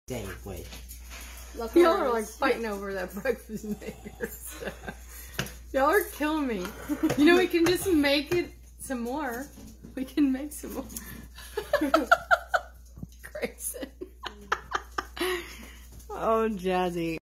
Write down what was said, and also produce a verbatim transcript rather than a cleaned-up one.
Dang, wait. Y'all are like fighting over that breakfast maker stuff. Y'all are killing me. You know, we can just make it some more. We can make some more. Grayson. Oh, Jazzy.